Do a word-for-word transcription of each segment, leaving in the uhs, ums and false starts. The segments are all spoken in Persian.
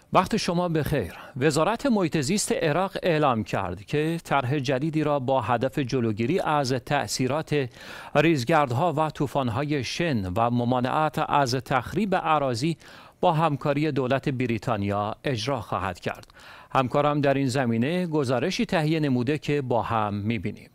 وقت شما بخیر. وزارت محیط زیست عراق اعلام کرد که طرح جدیدی را با هدف جلوگیری از تأثیرات ریزگردها و طوفان‌های شن و ممانعت از تخریب اراضی با همکاری دولت بریتانیا اجرا خواهد کرد. همکارم در این زمینه گزارشی تهیه نموده که با هم می‌بینیم.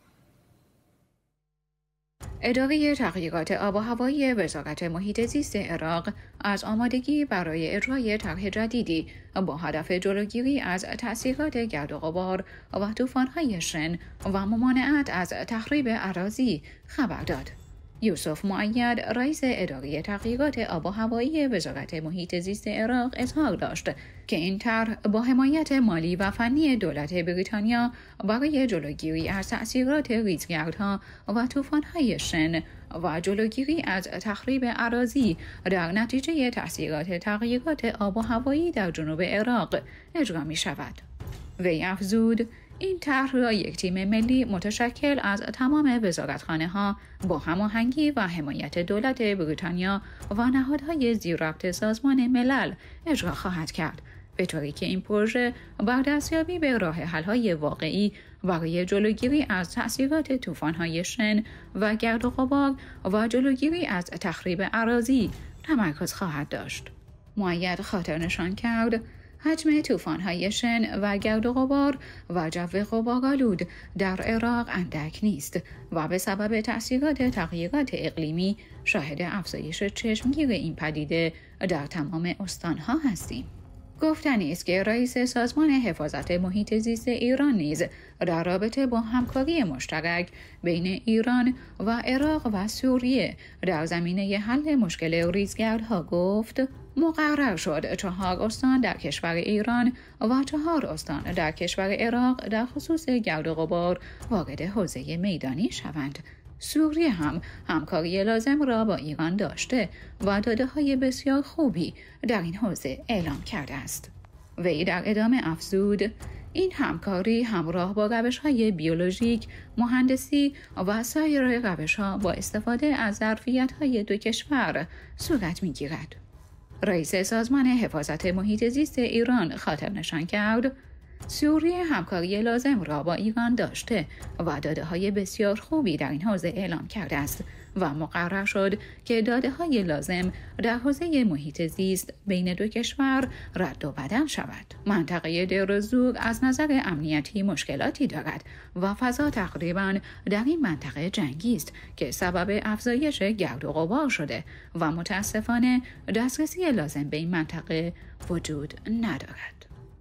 اداره تحقیقات آب و هوایی وزارت محیط زیست عراق از آمادگی برای اجرای طرح جدیدی با هدف جلوگیری از تأثیرات گرد و غبار و طوفان‌های شن و ممانعت از تخریب اراضی خبر داد. یوسف مؤید، رئیس اداره تحقیقات آب و هوایی وزارت محیط زیست عراق اظهار داشت که این طرح با حمایت مالی و فنی دولت بریتانیا برای جلوگیری از تأثیرات ریزگردها و طوفان‌های شن و جلوگیری از تخریب اراضی در نتیجه تأثیرات تغییرات آب و هوایی در جنوب عراق اجرا می شود. وی افزود: این طرح را یک تیم ملی متشکل از تمام وزارتخانه‌ها با هماهنگی و حمایت دولت بریتانیا و نهادهای زیرربط سازمان ملل اجرا خواهد کرد، به طوری که این پروژه بر دستیابی به راه حل‌های واقعی برای جلوگیری از تأثیرات طوفان‌های شن و گرد و غبار و جلوگیری از تخریب اراضی تمرکز خواهد داشت. مؤید خاطر نشان کرد حجم طوفان‌های شن و گرد و غبار و جو غبارآلود در عراق اندک نیست و به سبب تأثیرات تغییرات اقلیمی شاهد افزایش چشمگیر این پدیده در تمام استان‌ها هستیم. گفتنی است که رئیس سازمان حفاظت محیط زیست ایران نیز در رابطه با همکاری مشترک بین ایران و عراق و سوریه در زمینه حل مشکل ریزگردها گفت: مقرر شد چهار استان در کشور ایران و چهار استان در کشور عراق در خصوص گرد و غبار وارد حوزه میدانی شوند. سوریه هم همکاری لازم را با ایران داشته و داده‌های بسیار خوبی در این حوزه اعلام کرده است. وی در ادامه افزود: این همکاری همراه با روش‌های بیولوژیک، مهندسی و سایر روش‌ها با استفاده از ظرفیت‌های دو کشور صورت می‌گیرد. رئیس سازمان حفاظت محیط زیست ایران خاطر نشان کرد سوریه همکاری لازم را با ایران داشته و داده‌های بسیار خوبی در این حوزه اعلام کرده است و مقرر شد که داده‌های لازم در حوزه محیط زیست بین دو کشور رد و بدل شود. منطقه دیر الزور از نظر امنیتی مشکلاتی دارد و فضا تقریباً در این منطقه جنگی است که سبب افزایش گرد و غبار شده و متاسفانه دسترسی لازم به این منطقه وجود ندارد.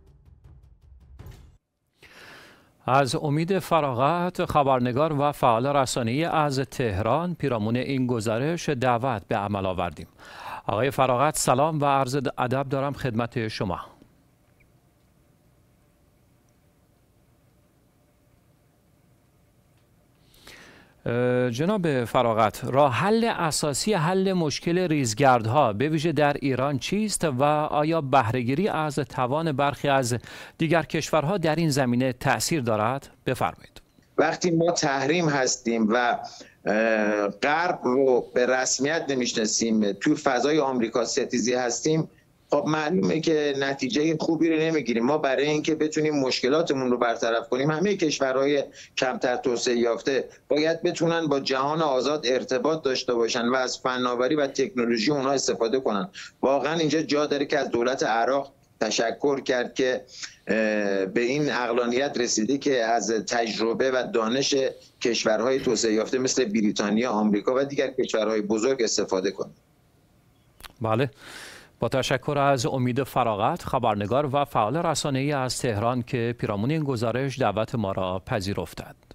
از امید فراغت، خبرنگار و فعال رسانه‌ای از تهران، پیرامون این گزارش دعوت به عمل آوردیم. آقای فراغت، سلام و عرض ادب دارم خدمت شما. جناب فراغت، راه حل اساسی حل مشکل ریزگردها به ویژه در ایران چیست و آیا بهره‌گیری از توان برخی از دیگر کشورها در این زمینه تأثیر دارد؟ بفرمایید. وقتی ما تحریم هستیم و غرب رو به رسمیت نمیشناسیم، تو فضای آمریکا ستیزی هستیم، خب معلومه که نتیجه خوبی رو نمیگیریم. ما برای اینکه بتونیم مشکلاتمون رو برطرف کنیم، همه کشورهای کمتر توسعه یافته باید بتونن با جهان آزاد ارتباط داشته باشن و از فناوری و تکنولوژی اونها استفاده کنن. واقعا اینجا جا داره که از دولت عراق تشکر کرد که به این عقلانیت رسیده که از تجربه و دانش کشورهای توسعه یافته مثل بریتانیا، آمریکا و دیگر کشورهای بزرگ استفاده کنه. بله، با تشکر از امید فراغت، خبرنگار و فعال رسانه‌ای از تهران که پیرامون این گزارش دعوت ما را پذیرفتند.